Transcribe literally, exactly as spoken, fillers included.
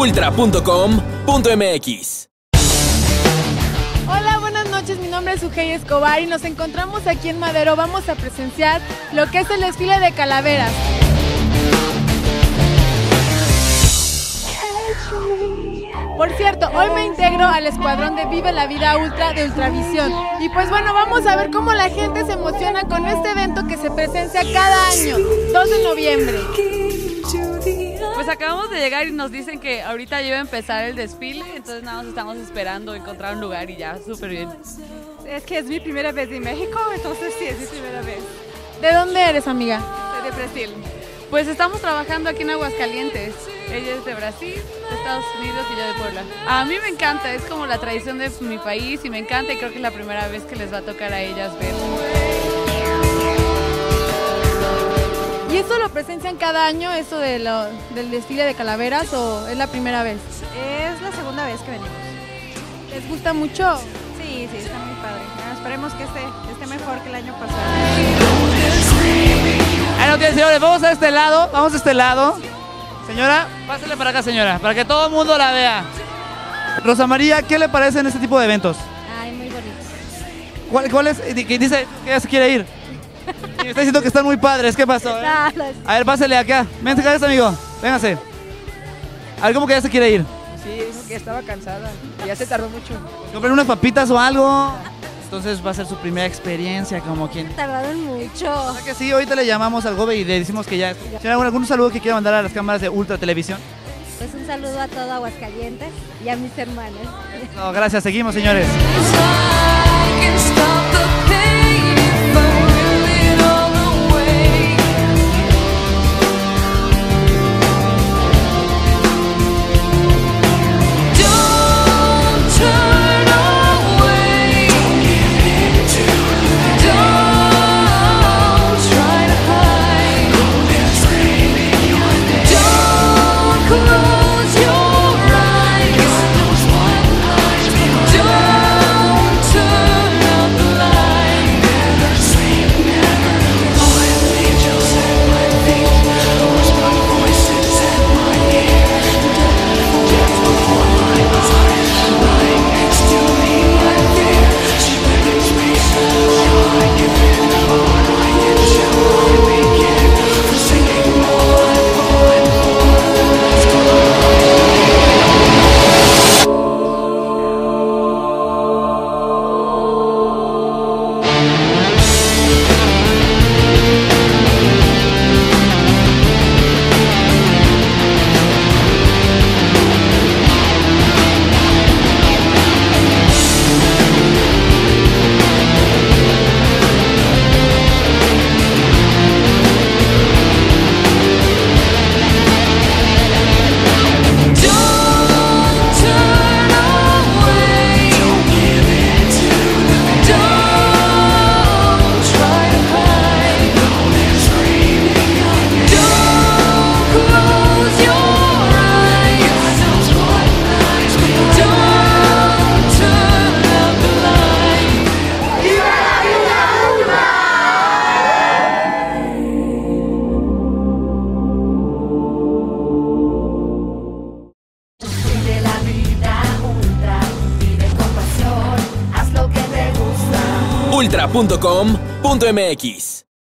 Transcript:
ultra punto com punto m x. Hola, buenas noches, mi nombre es Ugey Escobar y nos encontramos aquí en Madero. Vamos a presenciar lo que es el desfile de calaveras. Por cierto, hoy me integro al escuadrón de Vive la Vida Ultra de Ultravisión. Y pues bueno, vamos a ver cómo la gente se emociona con este evento que se presencia cada año, dos de noviembre. Pues acabamos de llegar y nos dicen que ahorita ya iba a empezar el desfile, entonces nada más estamos esperando encontrar un lugar y ya, súper bien. Es que es mi primera vez en México, entonces sí, es mi primera vez. ¿De dónde eres, amiga? Soy de Brasil. Pues estamos trabajando aquí en Aguascalientes. Ella es de Brasil, de Estados Unidos y yo de Puebla. A mí me encanta, es como la tradición de mi país y me encanta y creo que es la primera vez que les va a tocar a ellas ver. ¿Y eso lo presencian cada año, eso de lo, del desfile de calaveras, o es la primera vez? Es la segunda vez que venimos. ¿Les gusta mucho? Sí, sí, está muy padre. Bueno, esperemos que esté, esté mejor que el año pasado. Bueno, ok, señores, vamos a este lado, vamos a este lado. Señora, pásale para acá, señora, para que todo el mundo la vea. Rosa María, ¿qué le parecen este tipo de eventos? Ay, muy bonito. ¿Cuál, cuál es? Que dice que ya se quiere ir. Y me está diciendo que están muy padres, ¿qué pasó? eh? A ver, pásale acá. Vente acá, amigo, véngase. A ver, ¿cómo que ya se quiere ir? Sí, dijo que estaba cansada, que ya se tardó mucho. ¿Compren unas papitas o algo? Entonces va a ser su primera experiencia como quien... Tardaron mucho. ¿Verdad que sí? Ahorita le llamamos al Gobe y le decimos que ya... ¿Tiene algún, algún saludo que quiera mandar a las cámaras de Ultra Televisión? Pues un saludo a todo Aguascalientes y a mis hermanos. No, gracias, seguimos, señores. ultra punto com punto m x